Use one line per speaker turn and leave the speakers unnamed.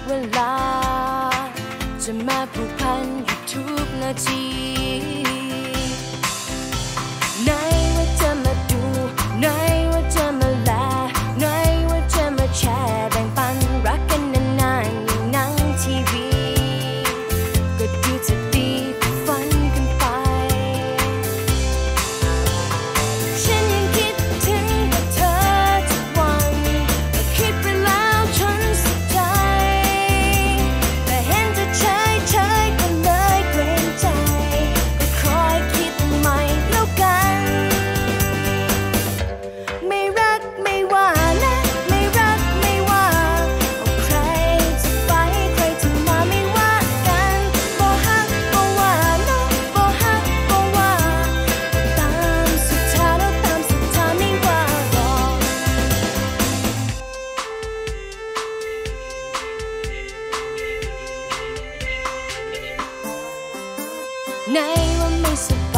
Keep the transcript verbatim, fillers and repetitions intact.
เวลาจะมาผูกพันอยู่ทุกนาทีไหนว่าจะมาดูไหนว่าจะมาแลไหนว่าจะมาแชร์แบ่งปันรักกันนานๆอย่างหนังทีวีก็ดูจะดีกว่าฝันกันไปฉันยังคิดถึงกับเธอทุกวันแต่คิดไปแล้วฉันเสียใจแต่เห็นเธอเฉยเฉยก็เลยเกรงใจก็คอยคิดใหม่แล้วกันไม่รักไม่ว่านะไม่รักไม่ว่าเอาใครจะไปใครจะมาไม่ว่ากันบ่ฮักบ่ว่าน้องบ่ฮักบ่ว่าตามสุดท้ายแล้วตามสุดท้ายไม่ว่าหรอกไหนว่าไม่สบ